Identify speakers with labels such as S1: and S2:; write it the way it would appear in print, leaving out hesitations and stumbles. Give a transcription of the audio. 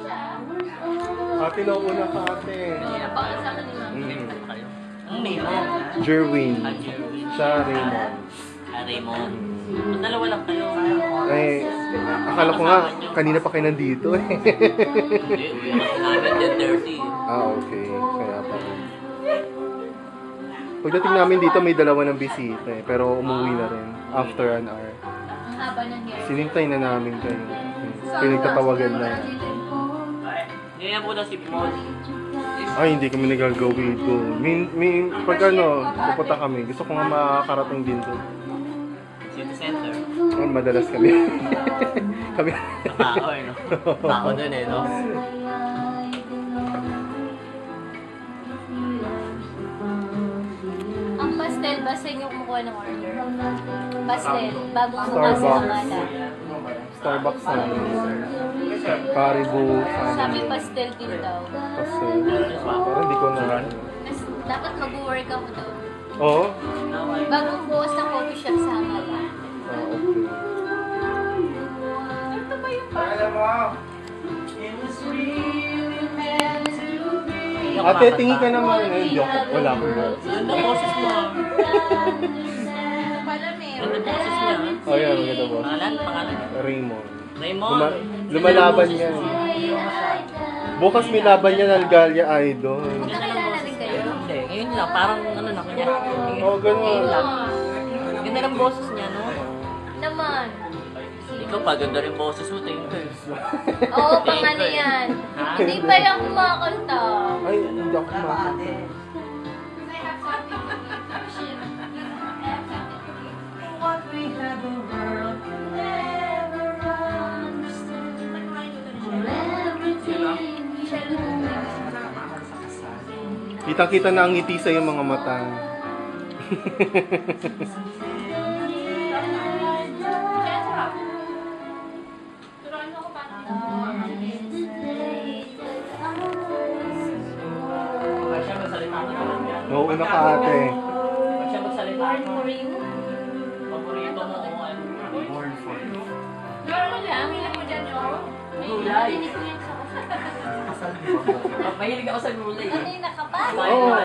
S1: Ate, nauna ka ate.
S2: Napakasama ni Ma'am.
S3: Ang name mo?
S1: Jerwin.
S3: Jerwin.
S1: Siya, Raymond.
S3: Raymond. Ba't dalawa lang kayo?
S1: Eh, akala ko nga, kanina pa kayo nandito eh.
S3: Hindi, uwi kasi namin 10:30.
S1: Okay. Kaya pa rin. Pagdating namin dito, may dalawa ng bisita eh. Pero umuwi na rin. After an hour.
S2: Ang haba ng hair.
S1: Sinintay na namin kayo. Pinagtatawagan na.
S3: Ganyan po na si Paul.
S1: Ay, hindi kami nagagawin doon. Pag ano, pupunta kami. Gusto ko nga makakarating din doon.
S3: City Center.
S1: Oh, madalas kami. Kami.
S3: Nakao eh, no? Nakao dun eh, no?
S2: Ang pastel ba sa inyo kumukuha ng order? Pastel, bagong bukas sa Mala.
S1: Starbucks na. Caribou.
S2: Sabi pastel din daw.
S1: Kasi, parang hindi ko na.
S2: Mas, dapat mag-work ako daw.
S1: Oo?
S2: Bagong bukas ng coffee shop sa Mala.
S1: Okay.
S2: Ito ba yung pastel?
S1: Ate, tingin ka naman. Eh, joke. Wala akong joke.
S3: Yun na boses mo.
S2: Pala meron.
S3: Yun na boses niya.
S1: Oh, yan. Maganda boss.
S3: Pangalan?
S1: Raymond.
S3: Raymond.
S1: Lumalaban yan. Bukas may laban yan, Algalia Idol.
S2: Magkakilala rin kayo?
S3: Hindi, ngayon lang. Parang ano na kanya.
S1: Oh, ganun.
S3: Ganda ng boses niya, no?
S2: Naman.
S3: Ikaw pa, ganda rin boses mo. Tingin ko.
S2: Oo, pang ano yan. Hindi pa lang kumakanta.
S1: Ay, hindi ako kumakanta. Kitang-kita na ang ngiti sa iyong mga mata. Nauuna ka ate.
S3: Ba't siya magsalita mo?
S2: Paborito
S3: Paborito mo kung ano?
S1: Born for you.
S2: Normal lang. Hilang mo dyan yun.
S3: Gulay.
S2: Hindi ko yan sa kasal.
S3: Mahilig ako sa gulay.
S2: Ano yung nakapasok?
S1: Oo.